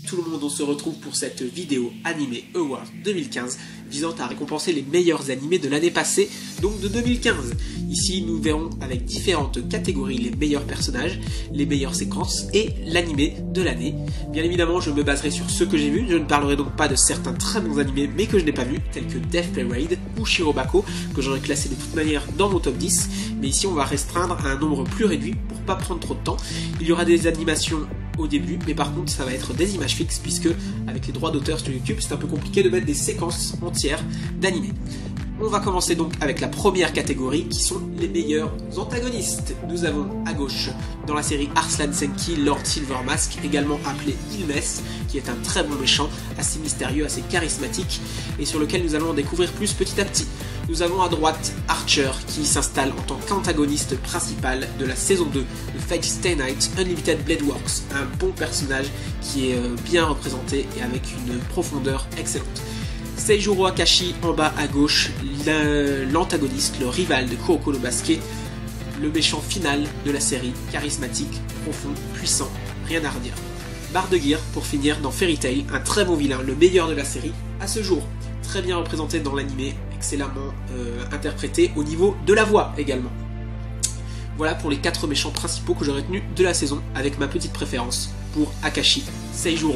tout le monde, on se retrouve pour cette vidéo Anime Awards 2015 visant à récompenser les meilleurs animés de l'année passée, donc de 2015. Ici, nous verrons avec différentes catégories les meilleurs personnages, les meilleures séquences et l'animé de l'année. Bien évidemment, je me baserai sur ce que j'ai vu, je ne parlerai donc pas de certains très bons animés mais que je n'ai pas vus, tels que Death Parade ou Shirobako, que j'aurais classé de toute manière dans mon top 10, mais ici on va restreindre à un nombre plus réduit pour pas prendre trop de temps. Il y aura des animations au début, mais par contre ça va être des images fixes puisque avec les droits d'auteur sur YouTube c'est un peu compliqué de mettre des séquences entières d'animés. On va commencer donc avec la première catégorie qui sont les meilleurs antagonistes. Nous avons à gauche dans la série Arslan Senki Lord Silvermask, également appelé Ilmes, qui est un très bon méchant, assez mystérieux, assez charismatique et sur lequel nous allons en découvrir plus petit à petit. Nous avons à droite Archer qui s'installe en tant qu'antagoniste principal de la saison 2 de Fate Stay Night Unlimited Blade Works, un bon personnage qui est bien représenté et avec une profondeur excellente. Seijuro Akashi en bas à gauche, l'antagoniste, le rival de Kuroko no Basuke, le méchant final de la série, charismatique, profond, puissant, rien à redire. Barre de Gear pour finir dans Fairy Tail, un très bon vilain, le meilleur de la série à ce jour. Très bien représenté dans l'animé, excellemment interprété au niveau de la voix également. Voilà pour les 4 méchants principaux que j'ai retenus de la saison, avec ma petite préférence pour Akashi Seijuro.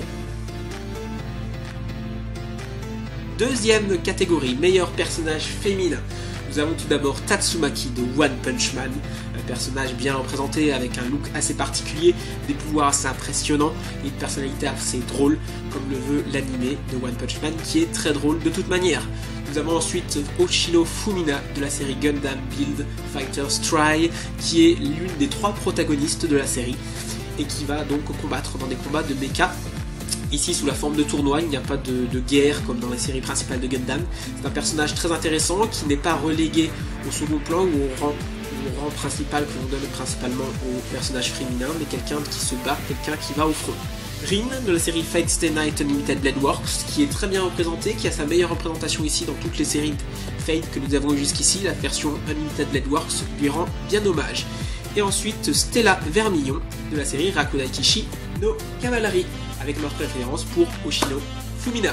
Deuxième catégorie, meilleur personnage féminin. Nous avons tout d'abord Tatsumaki de One Punch Man, un personnage bien représenté avec un look assez particulier, des pouvoirs assez impressionnants et une personnalité assez drôle, comme le veut l'animé de One Punch Man, qui est très drôle de toute manière. Nous avons ensuite Hoshino Fumina de la série Gundam Build Fighters Try, qui est l'une des 3 protagonistes de la série, et qui va donc combattre dans des combats de mecha. Ici sous la forme de tournoi, il n'y a pas de guerre comme dans les séries principales de Gundam. C'est un personnage très intéressant qui n'est pas relégué au second plan ou au rang principal que l'on donne principalement aux personnages féminins, mais quelqu'un qui se bat, quelqu'un qui va au front. Rin de la série Fate Stay Night Unlimited Blade Works, qui est très bien représenté, qui a sa meilleure représentation ici dans toutes les séries Fate que nous avons eues jusqu'ici. La version Unlimited Blade Works lui rend bien hommage. Et ensuite Stella Vermillon de la série Rakudai Kishi no Cavalry, avec ma préférence pour Hoshino Fumina.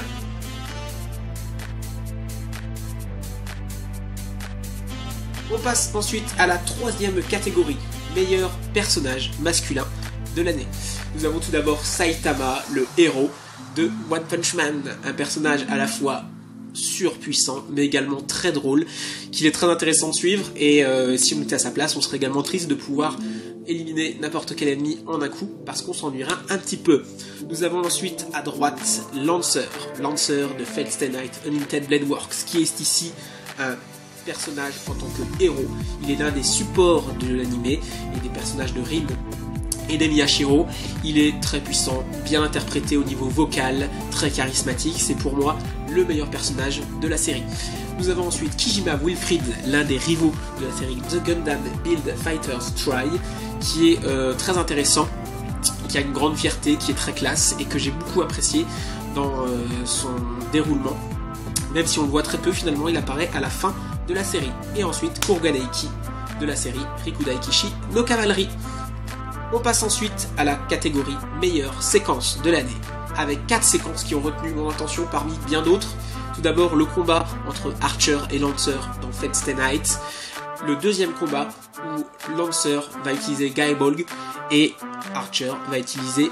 On passe ensuite à la 3e catégorie, meilleur personnage masculin de l'année. Nous avons tout d'abord Saitama, le héros de One Punch Man, un personnage à la fois surpuissant mais également très drôle, qu'il est très intéressant de suivre et si on était à sa place on serait également triste de pouvoir éliminer n'importe quel ennemi en un coup parce qu'on s'ennuierait un petit peu. Nous avons ensuite à droite Lancer de Fate Stay Night Unlimited Blade Works, qui est ici un personnage en tant que héros. Il est l'un des supports de l'animé et des personnages de Rin et d'Emiyashiro. Il est très puissant, bien interprété au niveau vocal, très charismatique, c'est pour moi le meilleur personnage de la série. Nous avons ensuite Kijima Wilfried, l'un des rivaux de la série The Gundam Build Fighters Try, qui est très intéressant, qui a une grande fierté, qui est très classe et que j'ai beaucoup apprécié dans son déroulement. Même si on le voit très peu, finalement il apparaît à la fin de la série. Et ensuite Kurogane-iki de la série Rikudai Kishi no Cavalry. On passe ensuite à la catégorie meilleure séquence de l'année, avec 4 séquences qui ont retenu mon attention parmi bien d'autres. Tout d'abord le combat entre Archer et Lancer dans Fate Stay Night, le deuxième combat où Lancer va utiliser Gaibolg et Archer va utiliser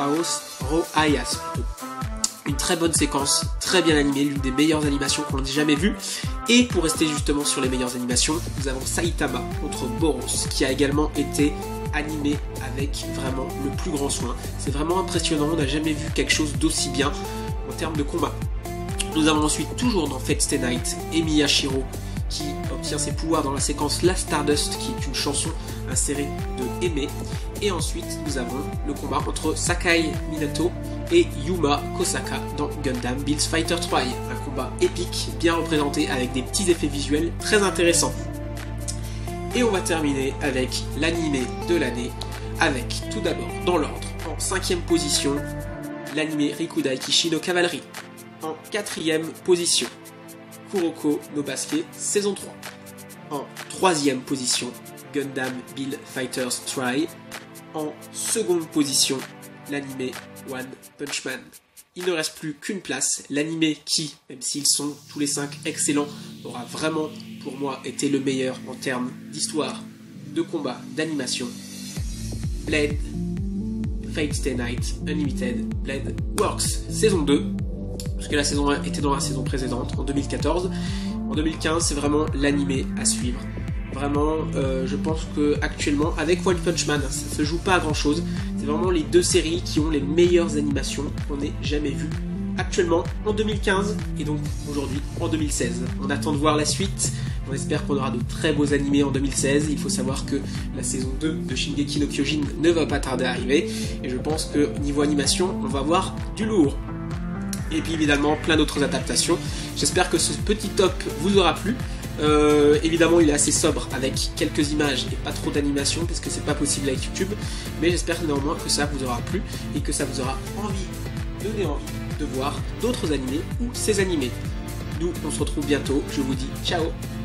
Roayas. Une très bonne séquence, très bien animée, l'une des meilleures animations qu'on ait jamais vues. Et pour rester justement sur les meilleures animations, nous avons Saitama contre Boros, qui a également été animé avec vraiment le plus grand soin. C'est vraiment impressionnant, on n'a jamais vu quelque chose d'aussi bien en termes de combat. Nous avons ensuite, toujours dans Fate Stay Night, Emiyashiro qui obtient ses pouvoirs dans la séquence Last Stardust, qui est une chanson insérée de Aimé. Et ensuite, nous avons le combat entre Sakai Minato et Yuma Kosaka dans Gundam Build Fighter 3. Un combat épique, bien représenté avec des petits effets visuels très intéressants. Et on va terminer avec l'animé de l'année, avec tout d'abord, dans l'ordre, en 5e position, l'animé Rikudai Kishi no Cavalry. En 4e position, Kuroko no Basuke saison 3. En 3e position, Gundam Build Fighters Try. En seconde position, l'animé One Punch Man. Il ne reste plus qu'une place, l'animé qui, même s'ils sont tous les 5 excellents, aura vraiment pour moi été le meilleur en termes d'histoire, de combat, d'animation. Blade, Fate Stay Night, Unlimited, Blade Works, saison 2, parce que la saison 1 était dans la saison précédente, en 2014. En 2015, c'est vraiment l'animé à suivre. Vraiment, je pense que actuellement, avec One Punch Man, ça se joue pas à grand chose. C'est vraiment les 2 séries qui ont les meilleures animations qu'on ait jamais vues actuellement en 2015 et donc aujourd'hui en 2016. On attend de voir la suite. On espère qu'on aura de très beaux animés en 2016. Il faut savoir que la saison 2 de Shingeki no Kyojin ne va pas tarder à arriver. Et je pense que niveau animation, on va voir du lourd. Et puis évidemment, plein d'autres adaptations. J'espère que ce petit top vous aura plu. Évidemment, il est assez sobre avec quelques images et pas trop d'animation parce que c'est pas possible avec YouTube. Mais j'espère néanmoins que ça vous aura plu et que ça vous aura donné envie de voir d'autres animés ou ces animés. Nous, on se retrouve bientôt. Je vous dis ciao!